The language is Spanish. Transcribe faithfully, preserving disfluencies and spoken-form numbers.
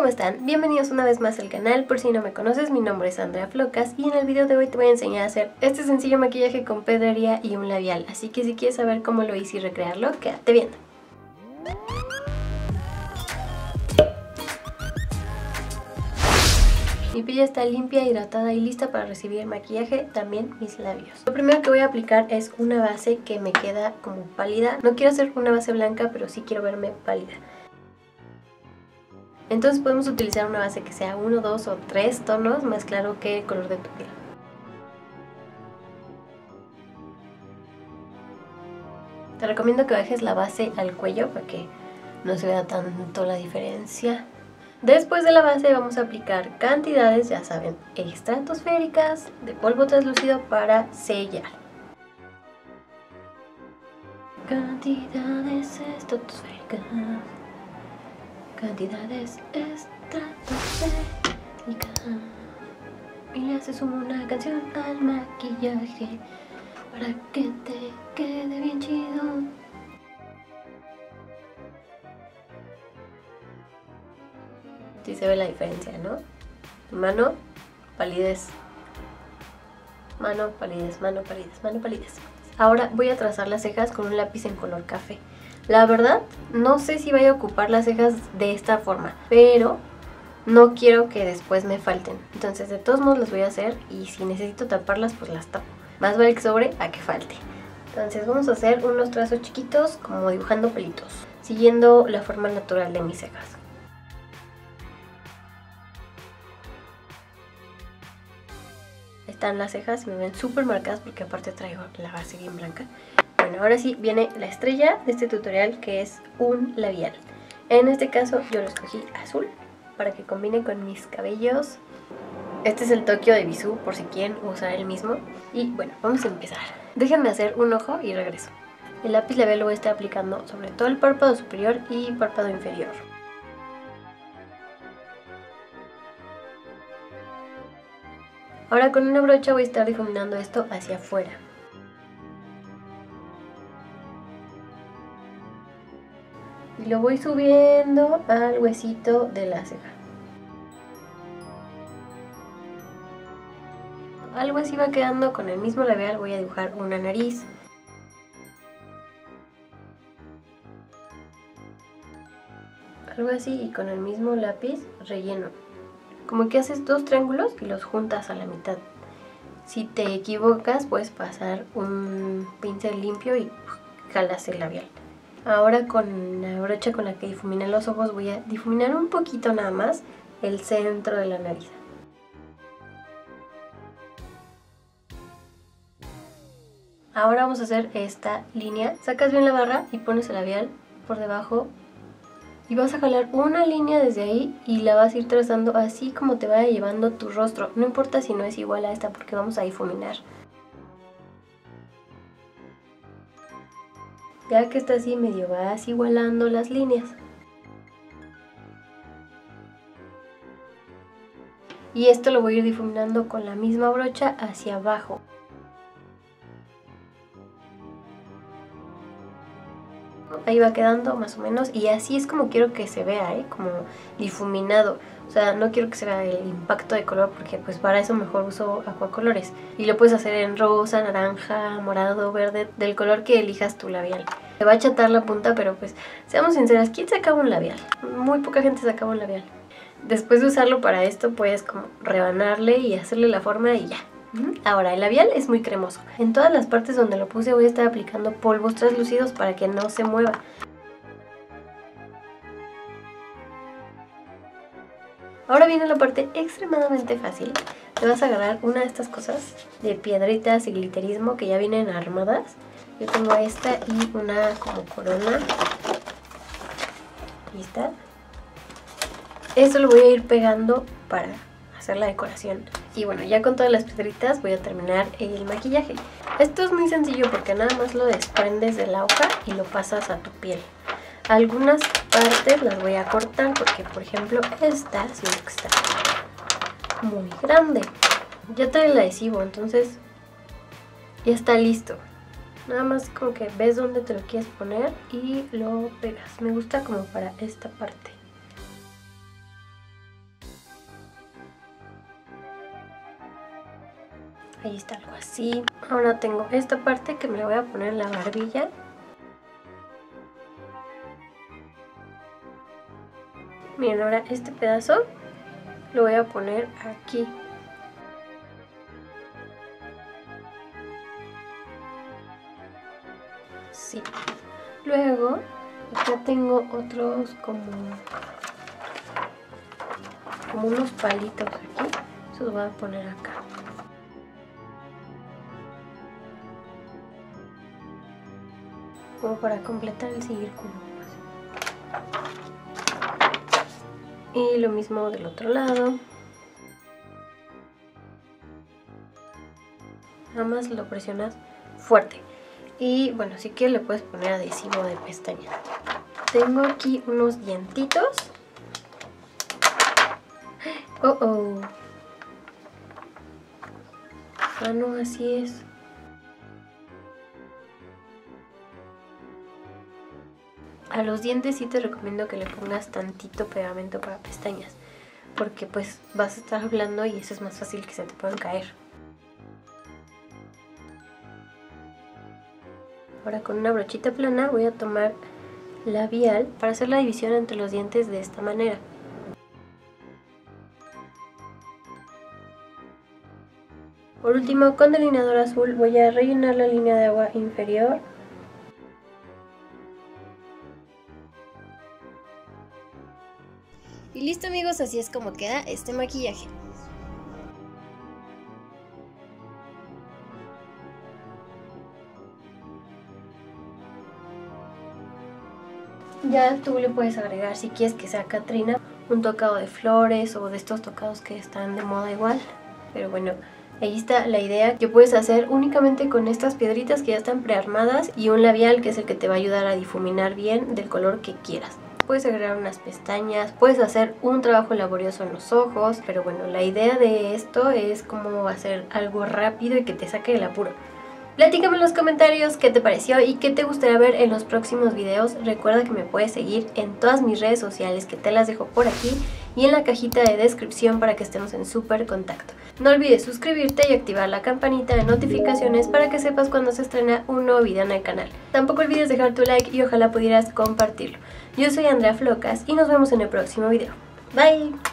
¿cómo están? Bienvenidos una vez más al canal. Por si no me conoces, mi nombre es Andrea Flocas y en el video de hoy te voy a enseñar a hacer este sencillo maquillaje con pedrería y un labial. Así que si quieres saber cómo lo hice y recrearlo, quédate viendo. Mi piel está limpia, hidratada y lista para recibir el maquillaje, también mis labios. Lo primero que voy a aplicar es una base que me queda como pálida. No quiero hacer una base blanca, pero sí quiero verme pálida. Entonces podemos utilizar una base que sea uno, dos o tres tonos más claro que el color de tu piel. Te recomiendo que bajes la base al cuello para que no se vea tanto la diferencia. Después de la base vamos a aplicar cantidades, ya saben, estratosféricas de polvo translúcido para sellar. Cantidades estratosféricas. Cantidades estratosféricas. Y le haces una canción al maquillaje para que te quede bien chido. Sí se ve la diferencia, ¿no? Mano, palidez. Mano, palidez, mano, palidez, mano, palidez. Ahora voy a trazar las cejas con un lápiz en color café. La verdad, no sé si vaya a ocupar las cejas de esta forma, pero no quiero que después me falten. Entonces de todos modos las voy a hacer y si necesito taparlas, pues las tapo. Más vale que sobre a que falte. Entonces vamos a hacer unos trazos chiquitos como dibujando pelitos, siguiendo la forma natural de mis cejas. Están las cejas, me ven súper marcadas porque aparte traigo la base bien blanca. Bueno, ahora sí viene la estrella de este tutorial, que es un labial. En este caso yo lo escogí azul para que combine con mis cabellos. Este es el Tokyo de Bisú, por si quieren usar el mismo. Y bueno, vamos a empezar. Déjenme hacer un ojo y regreso. El lápiz labial lo voy a estar aplicando sobre todo el párpado superior y párpado inferior. Ahora con una brocha voy a estar difuminando esto hacia afuera. Y lo voy subiendo al huesito de la ceja. Algo así va quedando. Con el mismo labial voy a dibujar una nariz. Algo así, y con el mismo lápiz relleno. Como que haces dos triángulos y los juntas a la mitad. Si te equivocas puedes pasar un pincel limpio y jalas el labial. Ahora con la brocha con la que difuminé los ojos voy a difuminar un poquito nada más el centro de la nariz. Ahora vamos a hacer esta línea. Sacas bien la barra y pones el labial por debajo. Y vas a jalar una línea desde ahí y la vas a ir trazando así como te vaya llevando tu rostro. No importa si no es igual a esta porque vamos a difuminar. Ya que está así medio vas igualando las líneas. Y esto lo voy a ir difuminando con la misma brocha hacia abajo. Ahí va quedando más o menos y así es como quiero que se vea, ¿eh? Como difuminado. O sea, no quiero que se vea el impacto de color porque pues para eso mejor uso acuacolores. Y lo puedes hacer en rosa, naranja, morado, verde, del color que elijas tu labial. Te va a achatar la punta, pero pues seamos sinceras, ¿quién se acaba un labial? Muy poca gente se acaba un labial. Después de usarlo para esto puedes como rebanarle y hacerle la forma y ya. Ahora el labial es muy cremoso. En todas las partes donde lo puse voy a estar aplicando polvos translúcidos para que no se mueva. Ahora viene la parte extremadamente fácil. Te vas a agarrar una de estas cosas de piedritas y glitterismo que ya vienen armadas. Yo tengo esta y una como corona. ¿Lista? Esto lo voy a ir pegando para hacer la decoración. Y bueno, ya con todas las piedritas voy a terminar el maquillaje. Esto es muy sencillo porque nada más lo desprendes de la hoja y lo pasas a tu piel. Algunas partes las voy a cortar porque, por ejemplo, esta siento que está muy grande. Ya trae el adhesivo, entonces ya está listo. Nada más como que ves dónde te lo quieres poner y lo pegas. Me gusta como para esta parte. Ahí está algo así. Ahora tengo esta parte que me la voy a poner en la barbilla. Miren, ahora este pedazo lo voy a poner aquí. Sí. Luego, acá tengo otros como, como unos palitos aquí. Eso los voy a poner acá. Como para completar el círculo. Y lo mismo del otro lado. Nada más lo presionas fuerte. Y bueno, si quieres le puedes poner adhesivo de pestaña. Tengo aquí unos dientitos. Oh, oh. Ah, no, así es. A los dientes sí te recomiendo que le pongas tantito pegamento para pestañas, porque pues vas a estar hablando y eso es más fácil que se te puedan caer. Ahora con una brochita plana voy a tomar labial para hacer la división entre los dientes de esta manera. Por último, con delineador azul voy a rellenar la línea de agua inferior. Y listo amigos, así es como queda este maquillaje. Ya tú le puedes agregar, si quieres que sea Catrina, un tocado de flores o de estos tocados que están de moda igual. Pero bueno, ahí está la idea que puedes hacer únicamente con estas piedritas que ya están prearmadas y un labial que es el que te va a ayudar a difuminar bien del color que quieras. Puedes agregar unas pestañas, puedes hacer un trabajo laborioso en los ojos, pero bueno, la idea de esto es como hacer algo rápido y que te saque del apuro. Platícame en los comentarios qué te pareció y qué te gustaría ver en los próximos videos. Recuerda que me puedes seguir en todas mis redes sociales, que te las dejo por aquí y en la cajita de descripción para que estemos en súper contacto. No olvides suscribirte y activar la campanita de notificaciones para que sepas cuando se estrena un nuevo video en el canal. Tampoco olvides dejar tu like y ojalá pudieras compartirlo. Yo soy Andrea Flocas y nos vemos en el próximo video. Bye.